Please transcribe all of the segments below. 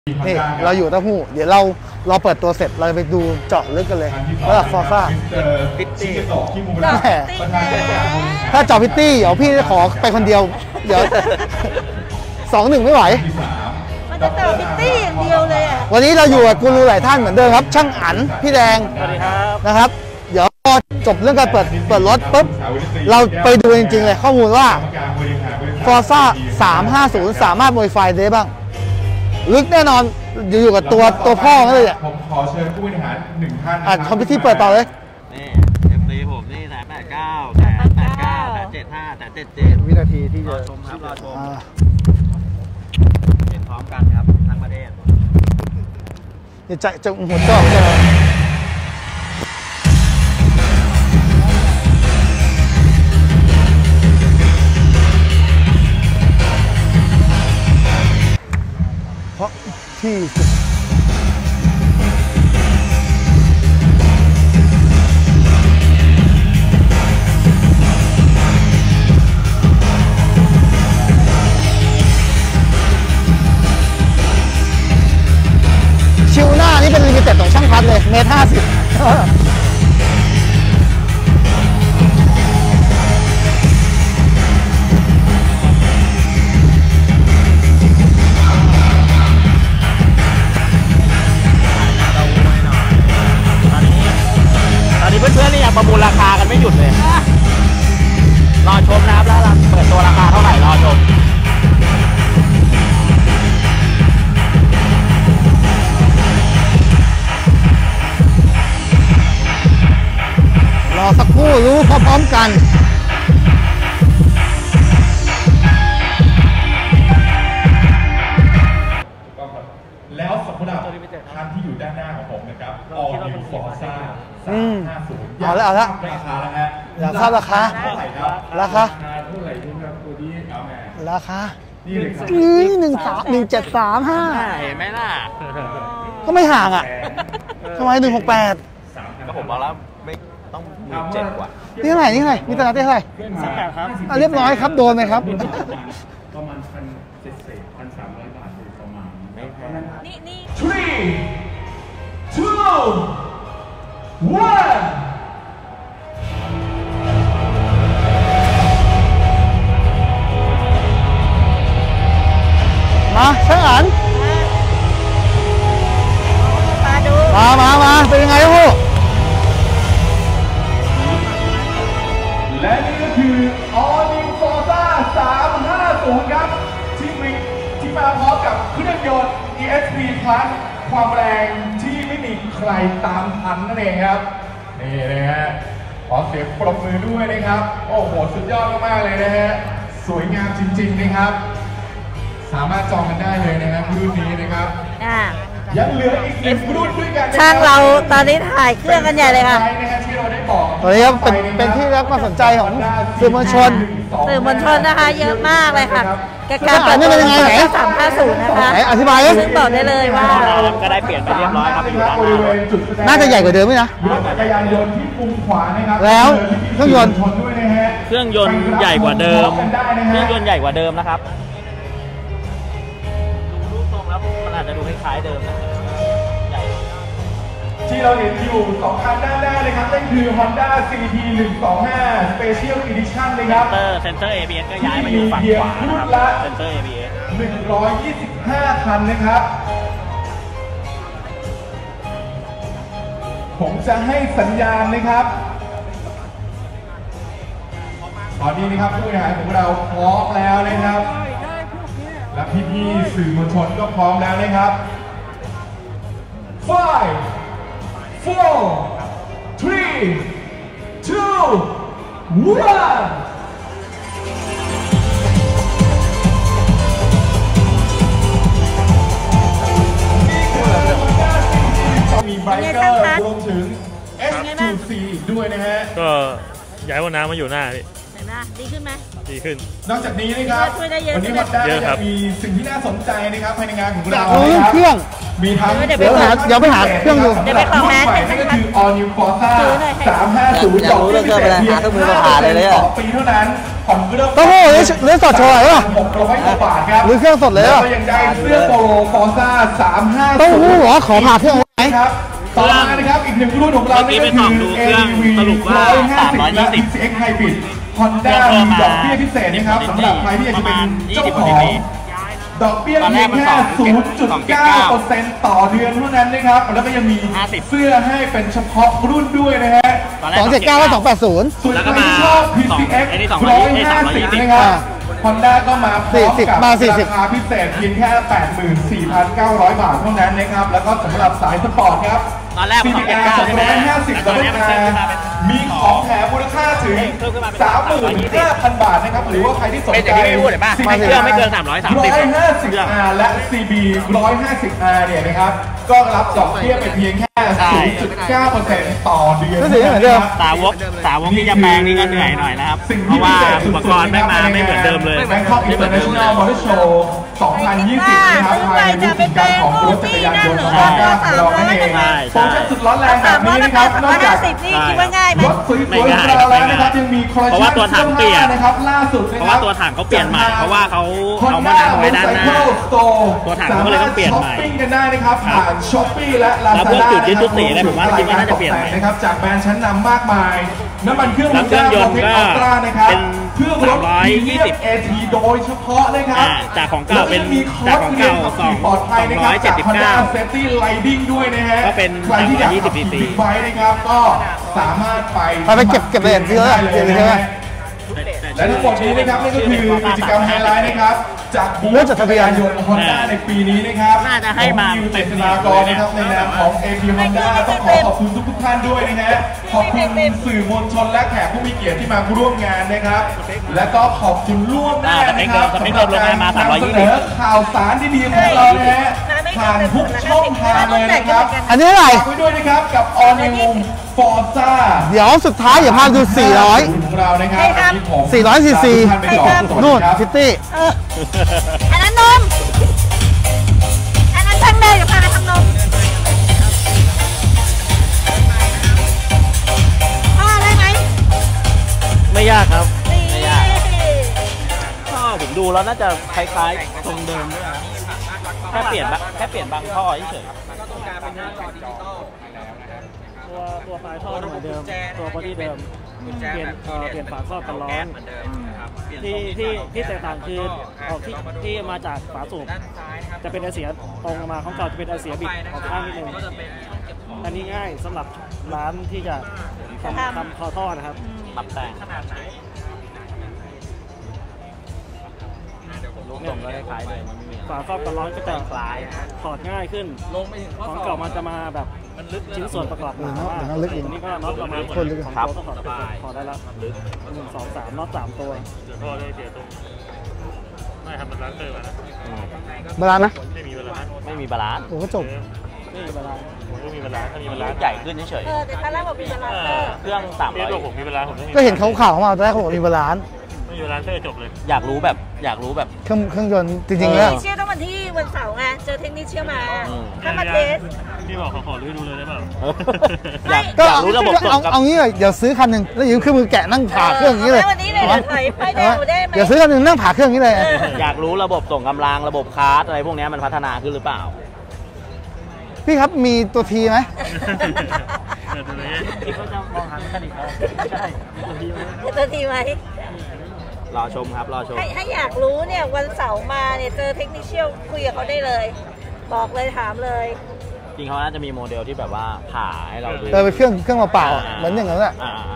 นี่เราอยู่เต้าหู้เดี๋ยวเราเปิดตัวเสร็จเราไปดูเจาะลึกกันเลยว่าฟอร์ซ่าพิตตี้ถ้าเจาะพิตตี้เดี๋ยวพี่จะขอไปคนเดียวเดี๋ยว2-1ไม่ไหวมันจะเจาะพิตตี้อย่างเดียวเลยอ่ะวันนี้เราอยู่กับกูรูหลายท่านเหมือนเดิมครับช่างอั๋นพี่แดงนะครับเดี๋ยวพอจบเรื่องการเปิดรถปุ๊บเราไปดูจริงๆเลยข้อมูลว่าฟอร์ซ่า350สามารถโมดิฟายได้บ้างลึกแน่นอนอยู่กับตัวพ่อนั่นเลยอ่ะผมขอเชิญผู้บริหาร1 ท่านคอมพิวเตอร์เปิดต่อเลยนี่ FC ผมนี่189 175 177 วินาทีที่จะรอชมครับรอชมเห็นพร้อมกันครับทั้งประเทศจะหัวจอบเลยเพราะที่ชิวหน้านี่เป็นลิมิเต็ดของช่างพัดเลย1.50 เมตรเพื่อนๆนี่ยังประมูลราคากันไม่หยุดเลยรอชมนะครับแล้วเปิดตัวราคาเท่าไหร่รอชมรอสักครู่รู้พร้อมๆกันแล้วสำหรับท่านที่อยู่ด้านหน้าของผมนะครับ All New Forza 350 เอาละราคาแล้วฮะอยากทราบราคาเท่าไหร่ครับราคาเท่าไหร่ครับตัวนี้เอาแม่ราคานี่เลยครับ 1735 เห็นไหมล่ะก็ไม่ห่างอ่ะทำไม168 ก็ผมบอกแล้วไม่ต้อง17,000 กว่านี่เท่าไหร่นี่เท่าไหร่มีตลาดเท่าไหร่ 18,000ครับเรียบร้อยครับโดนไหมครับประมาณ1,300 บาทประมาณนี่ 3 2 1 มาช่างอั๋นมาดูมาเป็นยังไงลูกและนี่ก็คือ All New Forza 350 ครับที่มาพร้อมกับเครื่องยนต์ ESP Plus ความแรงที่ไม่มีใครตามทันนั่นเองครับนี่นะฮะขอเสียงปรบมือด้วยนะครับโอ้โหสุดยอดมากๆเลยนะฮะสวยงามจริงๆนะครับสามารถจองกันได้เลยนะครับรุ่นนี้นะครับยังเหลืออีก1 รุ่นด้วยกันช่างเราตอนนี้ถ่ายเครื่องกันใหญ่เลยค่ะที่เราได้บอกตอนนี้เป็นที่รักความสนใจของสื่อมวลชนนะคะเยอะมากเลยค่ะการเปิดตัว350นะคะอธิบายเลยซึ่งบอกได้เลยว่าก็ได้เปลี่ยนไปเรียบร้อยครับไปอยู่ด้านหน้าน่าจะใหญ่กว่าเดิมไหมนะจักรยานยนต์ที่มุมขวานะครับแล้วเครื่องยนต์ใหญ่กว่าเดิมนะครับดูรูปทรงแล้วมันอาจจะดูคล้ายๆเดิมนะใหญ่ที่เราเห็นอยู่2 คันด้านหน้านะครับนั่นคือ Honda CT 125 Special Edition นะครับเซนเซอร์ ABS ก็ย้ายมาอยู่ฝั่งขวานะครับเซนเซอร์ ABS 125 คันนะครับผมจะให้สัญญาณนะครับตอนนี้นะครับผู้บริหารของเราพร้อมแล้วนะครับและพี่ๆสื่อมวลชนก็พร้อมแล้วนะครับ5 4 3 2 1มีไบเกอร์รวมถึง S2C ด้วยนะฮะก็ย้ายว่าน้ำมาอยู่หน้าพี่เห็นไหมดีขึ้นไหมดีขึ้นนอกจากนี้นะครับวันนี้วัดได้จะมีสิ่งที่น่าสนใจนะครับภายในงานของเราเครื่องมีทั้งเดี๋ยวไปหาเครื่องอยู่เดี๋ยวไปขอแมสนั่นก็คือ All New Forza 350 อยากรู้เรื่องเครื่องอะไรหาเครื่องมือมาผ่าเลย 2 ปีเท่านั้นพผ่อนเริ่มเต้าหู้หรือสดโชว์อะไรวะ 600 กว่าบาทครับหรือเครื่องสดเลยแล้ววะก็ยังได้เสื้อโปโลฟอร์ซ่า350 เต้าหู้เหรอขอผ่าเครื่องไหมครับต่อมานะครับอีกหนึ่งรุ่นของเรานี่ก็คือ ADV 150 และ PCX Hybrid Honda มีดอกเบี้ยพิเศษนะครับสำหรับใครที่อยากจะเป็นเจ้าของดอกเบี้ยเพียงแค่ 0.9% ต่อเดือนเท่านั้นนะครับแล้วก็ยังมีเสื้อให้เป็นเฉพาะรุ่นด้วยนะฮะ 279กับ280 ส่วนใครที่ชอบ PCX 150 นะครับ Honda ก็มาพร้อมกับราคาพิเศษเพียงแค่ 84,900 บาทเท่านั้นนะครับแล้วก็สำหรับสายสปอร์ตครับตอนแรกมัน CBR 250ใช่ไหม 250 Double R มีของแถมมูลค่าถึง 35,000 บาทนะครับหรือว่าใครที่สนใจเป็นอย่างที่พี่พูดเห็นป่ะ CBR เครื่องไม่เกิน330 150R และ CB 150R เนี่ยนะครับก็รับดอกเบี้ยไปเพียงแค่ 0.9% ต่อเดือนก็ถือเหมือนเดิมสาวกที่จะแปลงนี่ก็เหนื่อยหน่อยนะครับสิ่งเพที่ราะว่าพิเศษอุปกรณ์ไม่มาไม่เหมือนเดิมเลย Bangkok International Motor Show 2020 นะครับภายในฤดูกาลของรถจักรยานยนต์ของHondaของเรานั่นเองโปรโมชั่นสุดร้อนแรงแบบนี้นะครับนอกจาก 350นี่คิดว่าง่ายไหมรถสวยๆของเราแล้วนะครับยังมีคอลเลคเพราะว่าตัวถัชั่งนเปลี่ยนนะครับล่าสุดนะเพคราะรัว่าบตัวถังเขาเปลี่ยนใหม่ เพราะว่าเขาเอามาดันไว้ด้านหน้า ตัวถังเขาก็เลยต้องเปลี่ยนใหม่ช้อปปิ้งกันได้นะครับผ่านช้อปปี้และแล้ว Lazada พวกจุดยึดจุดสีเนี่ยผมว่าคิดว่าน่าจะเปลี่ยนใหม่นะครับจากแบรนด์ชั้นนำมากมายน้ำมันเครื่องแล้วเครื่องยนต์ก็อัลตร้านะครับเป็นเครื่องรถ 320 AT โดยเฉพาะนะครับจากของเก่าเป็นแล้วมีคอร์สเรียนขับขี่ปลอดภัยนะครับจาก Honda Safety Riding ด้วยนะฮะก็เป็นใครที่อยากขับขี่ 320 บิ๊กไบค์นะครับก็สามารถไปไปเก็บเหรียญเยอะได้เลยนะฮะ และทั้งหมดนี้นะครับนี่ก็คือกิจกรรมไฮไลท์นะครับจากบูธจักรยานยนต์ Honda ในปีนี้นะครับน่าจะให้มาเจษฎากรนะครับในนามของ AP Honda ต้องขอบคุณทุกท่านด้วยนะฮะขอบคุณสื่อมวลชนและแขกผู้มีเกียรติที่มาร่วมงานนะครับ และก็ขอบคุณร่วมหน้านะครับสำหรับการนำเสนอข่าวสารดีๆของเรานะฮะผ่านทุกช่องทางเลยนะครับอันนี้เท่าไหร่ฝากไว้ด้วยนะครับกับ All New Forza เดี๋ยวสุดท้ายอย่าพลาดดูของเรานะครับวันนี้ผม 400 cc ท่านไปก่อนสวัสดีนู่นครับซิตี้อันนั้นนม อันนั้นช่างเนยกับพาทำนมพ่อได้ไหมไม่ยากครับนี่ไม่ยากท่อผมดูแล้วน่าจะคล้ายๆทรงเดิมด้วยนะแค่เปลี่ยนบางท่อเฉยตัวไฟท่อเหมือนเดิม ตัวบอดี้เดิม เปลี่ยนฝาครอบกันร้อนที่แตกต่างคือออกที่มาจากฝาสูบจะเป็นไอเสียตรงมาของเก่าจะเป็นไอเสียบิดออกข้างนิดนึงอันนี้ง่ายสำหรับร้านที่จะทำคอท่อนะครับปรับแต่งลูกตรงก็คล้ายๆเลยมันไม่มีฝาครอบกันร้อนก็จะถอดง่ายขึ้นของเก่ามันจะมาแบบชิ้นส่วนประกอบหนาว่านี่ก็น็อตประมาณคนครับก็ถอดได้แล้ว1 2 3น็อต3ตัวเดี๋ยวพ่อได้เสียตรงไม่ทำเป็นร้านเตอร์มานะเวลานะไม่มีเวลาไม่มีบาลานซ์โอ้ก็จบนี่เวลาผมก็มีเวลาถ้ามีเวลาใหญ่ขึ้นเฉยแต่ครั้งแรกบอกมีบาลานเตอร์ๆเครื่องเรียกว่าผม 300 มีเวลาผมไม่มีก็เห็นเขาข่าวมาตอนแรกเขาบอกมีเวลาไม่มีเวลาเตอร์จบเลยอยากรู้แบบเครื่องยนต์จริงๆแล้วเชี่ยวต้องวันที่วันเสาร์ไง เจอเทคนิคเชี่ยวมา ถ้ามาเทสพี่บอกขอรื้อดูเลยได้เปล่าก็อยากรู้ระบบส่งกับเอางี้เลยเดี๋ยวซื้อคันหนึ่งแล้วยืมเครื่องมือแกะนั่งผ่าเครื่องอย่างนี้เลยวันนี้เลยถอยไปได้ได้ไหมเดี๋ยวซื้อคันหนึ่งนั่งผ่าเครื่องอย่างนี้เลยอยากรู้ระบบส่งกำลังระบบคาร์ดอะไรพวกนี้มันพัฒนาขึ้นหรือเปล่าพี่ครับมีตัวทีไหมที่เขาจะมองหาแมคานิกเอาใช่ตัวทีตัวทีไหมรอชมครับรอชมให้อยากรู้เนี่ยวันเสาร์มาเนี่ยเจอเทคนิคเชี่ยวคุยกับเขาได้เลย บอกเลยถามเลยจริงเขาน่าจะมีโมเดลที่แบบว่าผ่าให้เราดูเป็นเครื่องเปล่าๆเหมือนอย่างนั้นแหละ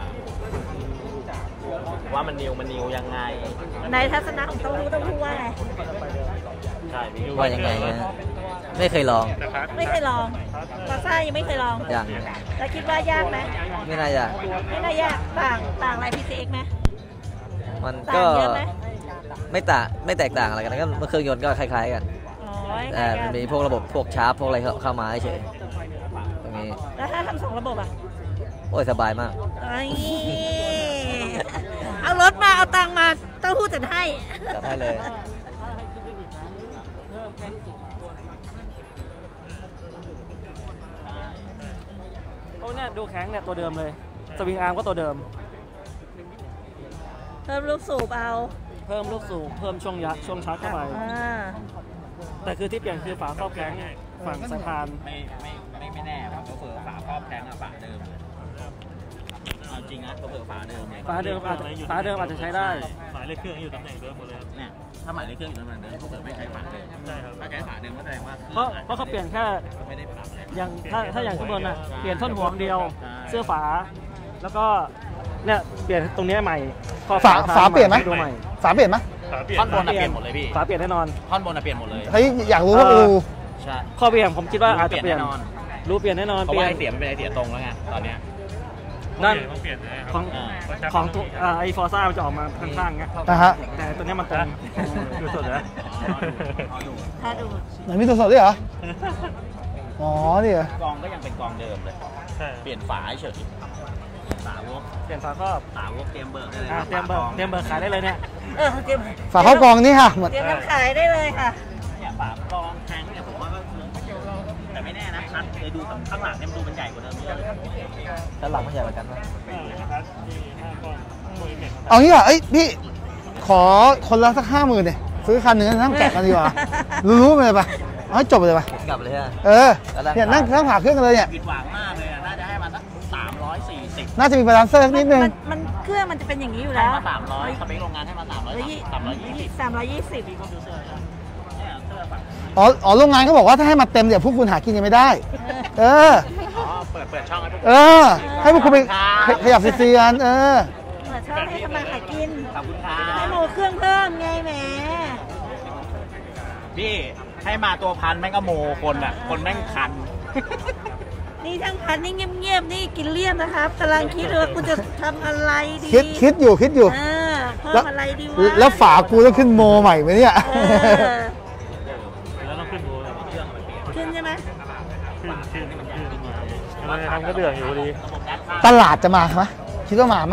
ว่ามันนิวยังไงในทัศนะของต้องพูดว่าไงใช่พี่ว่ายังไงนะไม่เคยลองไม่เคยลองฟาซ่ายังไม่เคยลองยังแล้วคิดว่ายากไหมไม่น่ายากไม่น่ายากต่างอะไร PCX ไหมมันต่าก็งเยอะไหมไม่แตกต่างอะไรกันก็เครื่องยนต์ก็คล้ายๆกันอ๋อแต่มันมีพวกระบบพวกชาร์ปพวกอะไรเข้ามาเฉยตรงนี้แล้วถ้าทำ2 ระบบอ่ะโอ้ยสบายมากเอารถมาเอาตังค์มาต้องพูดจัดให้จัดให้เลยโอ้เนี่ยดูแข็งเนี่ยตัวเดิมเลยสวิงอาร์มก็ตัวเดิมเพิ่มลูกสูบเอาเพิ่มลูกสูบเพิ่มช่วงชาร์จเข้าไป แต่คือที่เปลี่ยนคือฝาครอบแข้งฝั่งสายพานไม่แน่ผมก็เผื่อฝาครอบแทงฝาเดิมเลยเอาจริงนะก็เผื่อฝาเดิมเลยฝาเดิมอาจจะใช้ได้หมายเลขเครื่องอยู่ตำแหน่งเดิมหมดเลยเนี่ยถ้าหมายเลขเครื่องอยู่ตำแหน่งเดิมก็เผื่อไม่ใช้ฝาเดิมใช่ครับถ้าใช้ฝาเดิมก็แสดงว่าเพราะเขาเปลี่ยนแค่ไม่ได้ปรับเลยอย่างถ้าอย่างข้างบนน่ะเปลี่ยนท่อนหัวเดียว เสื้อฝา แล้วก็เนี่ยเปลี่ยนตรงนี้ใหม่ฝาเปลี่ยนไหมดูใหม่ฝาเปลี่ยนไหมท่อนบนเปลี่ยนหมดเลยพี่ฝาเปลี่ยนแน่นอนท่อนบนเปลี่ยนหมดเลยเฮ้ยอยากรู้ว่ารูใช่ข้อเปลี่ยนผมคิดว่าอาจจะเปลี่ยนแน่นอนรู้เปลี่ยนแน่นอนเพราะว่าไอเสียมันเป็นไอเสียตรงแล้วไงตอนเนี้ยด้านต้องเปลี่ยนนะคขรัอบ งของตัวไอฟอร์ซ่ามันจะออกมาข้างๆไงนะฮะแต่ตัวเนี้ยมันตรงดูสดนะถ้าดูไหนมีตัวสดด้วยเหรอ อ๋อนี่เหรอกองก็ยังเป็นกองเดิมเลยใช่เปลี่ยนฝาเฉยฝาวกเปลี่ยนฝาครอบฝาวกเตรียมเบิกได้เลยเตรียมเบิกขายได้เลยเนี่ยเตรียมฝาเข้ากองนี่ค่ะเหมือนเตรียมน้ำขายได้เลยค่ะเนี่ยฝากองแทงเนี่ยผมว่าก็แต่ไม่แน่นะคัดเลยดูข้างหลังเนี่ยมันดูมันใหญ่กว่าเดิมเยอะเลยด้านหลังมันใหญ่กว่ากันปะเอางี้อ่ะเอ้ยพี่ขอคนละสัก50,000เนี่ยซื้อคันหนึ่งนั่งแกะกันดีกว่ารู้ๆไปเลยปะเอาให้จบไปเลยปะกลับเลยฮะเออเนี่ยนั่งผ่าเครื่องกันเลยเนี่ยผิดหวังมากเลยอะน่าจะให้มันสัก340 น่าจะมีบาลานเซอร์นิดนึงมันเครื่องมันจะเป็นอย่างนี้อยู่ให้แล้วมา300สเปคโรงงานให้มา320 320 เนี่ยเสื้อฝั่งอ๋อโรงงานเขาบอกว่าถ้าให้มาเต็มเดี๋ยวพวกคุณหากินยังไม่ได้ เอออ๋อเปิดช่องให้พวกเออ ให้พวกคุณไปขยับซีๆกันเออเหมือนชอบให้ทำมาหากินขอบคุณครัให้บโมเครื่องเพิ่มไงแหมพี่ให้มาตัวพันแม่งก็โมคนอ่ะคนแม่งคันนี่ทั้งพันนี่เงียบๆนี่กินเลี่ยนนะครับกำลังคิดว่ากูจะทำอะไรดีคิดอยู่เพิ่มอะไรดีวะแล้วฝากูต้องขึ้นโมใหม่ไหมเนี่ยแล้วต้องขึ้นดูเลยขึ้นใช่ไหมขึ้นมาทำก็เดือดอยู่ดีตลาดจะมาไหมคิดว่ามาไหม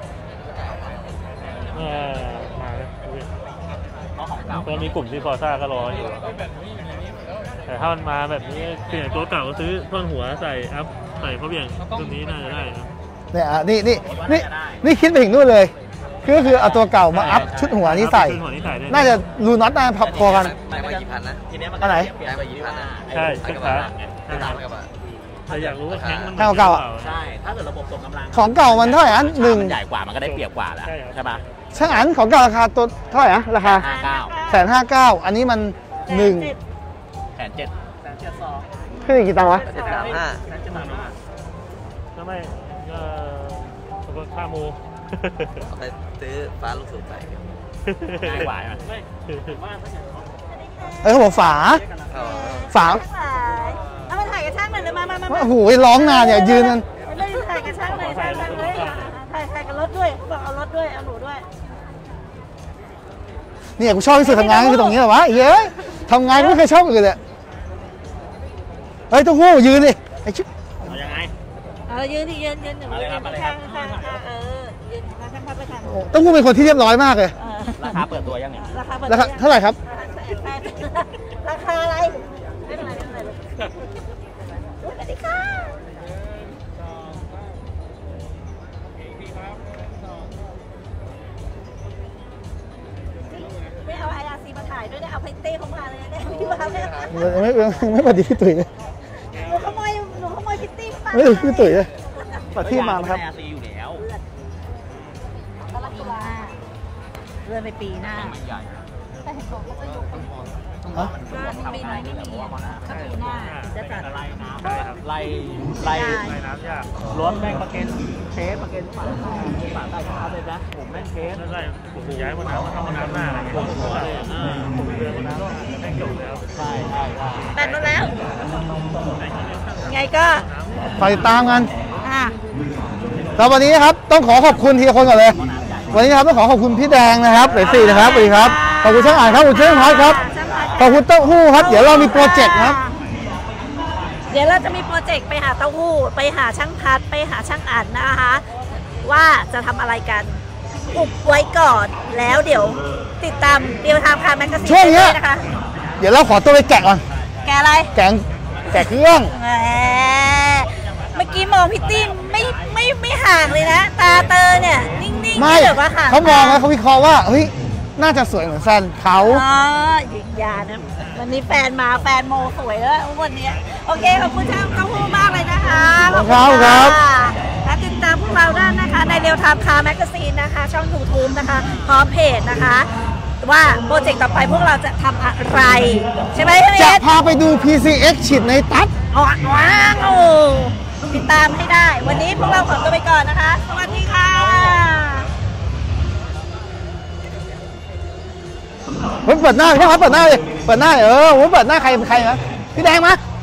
มาแล้วก็มีกลุ่มที่ฟอร์ซ่าก็รออยู่แต่ถ้ามันมาแบบนี้เปลี่ยนตัวเก่าซื้อท่อนหัวใส่อัพใส่เขาเบี่ยงตัวนี้น่าจะได้นะเนี่ยนี่คิดไปถึงนู่นเลยคือเอาตัวเก่ามาอัพชุดหัวนี้ใส่ น่าจะรูน็อตน่าพับพอกันได้มากี่พันนะทีนี้มันอันไหนได้มากี่พันนะใช่ชุดขาไม่ต่างกับแต่อยากรู้ว่าแข้งมันเก่าๆอะใช่ถ้าเกิดระบบส่งกำลังของเก่ามันเท่าไหร่อันหนึ่งมันใหญ่กว่ามันก็ได้เปรียบกว่าแล้วใช่ปะช่างอันของเก่าราคาตัวเท่าไหร่นะราคา 159,000อันนี้มัน1 170,000 ขึ้นอีกกี่ตังค์วะถ้าไม่ก็ค่ามูเอาไปซื้อฟ้าลูกสูบไปง่ายกว่าไหมเขาบอกฝาเอามาถ่ายกับช่างหน่อยเลยมาโอ้โหร้องนานเนี่ยยืนกันไม่ได้ถ่ายกับช่างหน่อยช่างเลยถ่ายกับรถด้วยบอกเอารถด้วยเอาหนูด้วยเนี่ยกูชอบที่สุดทำงานก็คือตรงนี้แหละวะเย้ยทำงานไม่เคยชอบอื่นเลยเฮ้ยต้องหู้ยืนดิไอ้ชิบเอายังไงยืนหนูยืนข้างยืนข้างพับไปทางต้องหู้เป็นคนที่เรียบร้อยมากเลยราคาเปิดตัวยังเนี่ยราคาเท่าไหร่ครับราคาอะไรไม่เป็นไรสวัสดีค่ะไม่เอา IRC มาถ่ายด้วยได้เอาไพเต้เข้ามาเลยได้พี่มาไม่ปฏิพี่ตุ๋ยเลยหนูขโมยพิตตี้ไปไม่ปฏิพี่ตุ๋ยเลยปฏิมาครับซีอยู่แล้วเลื่อนไปปีหน้ามันใหญ่แต่เห็นบอกว่าจะยกปีนี้ไม่มีถ้าปีหน้าจะจัดไล่น้ำไล่น้ำยากรถแม่งประเคนเชฟประเคนฝาใต้ขาเลยนะผมแม่งเชฟนั่นได้ผมย้ายมาน้ำมาเข้าน้ำหน้าอะไรเงี้ยผมเลยผมเดินมาน้ำแม่งจบแล้วใช่แบตหมดแล้ว ไงก็ฝากติดตามกันแล้ววันนี้นะครับต้องขอขอบคุณทีละคนก่อนเลยวันนี้นะครับต้องขอขอบคุณพี่แดงนะครับเรซี่นะครับสวัสดีครับขอบคุณช่างอ่านครับขอบคุณช่างพัดครับขอบคุณเต้าหู้ครับเดี๋ยวเรามีโปรเจกต์ครับเดี๋ยวเราจะมีโปรเจกต์ไปหาเต้าหู้ไปหาช่างพัดไปหาช่างอ่านนะคะว่าจะทำอะไรกันอุบไว้ก่อนแล้วเดี๋ยวติดตามเดียวทางคาแมกกาซีนช่วงนี้นะคะเดี๋ยวเราขอตัวไปแกะก่อนแกอะไรแกะเครื่องแหมเมื่อกี้มองพิตตี้ไม่ห่างเลยนะ ตาเตอเนี่ยนิ่นิ่งไม่หรือว่าค่ะเขามองแล้วเขาวิเคราะห์ว่าเฮ้ยน่าจะสวยเหมือนแฟนเขาอ๋อยิงยานะวันนี้แฟนมาแฟนโมสวยแล้ววันนี้โอเคขอบคุณช่างเต้าหู้มากเลยนะคะขอบคุณค่ะและติดตามพวกเราได้นะคะในเรียวไทม์คาร์แมกกาซีนนะคะช่อง YouTube นะคะพร้อมเพจนะคะว่าโปรเจกต์ต่อไปพวกเราจะทำอะไรใช่ไหมพี่จะเอสพาไปดู PCX ฉีดในตัดว้าวติดตามให้ได้ วันนี้พวกเราขอตัวไปก่อนนะคะ สวัสดีค่ะเฮ้ยเปิดหน้าพี่ครับเปิดหน้าเลยเปิดหน้าเปิดหน้าใครเป็นใครนะพี่แดงมา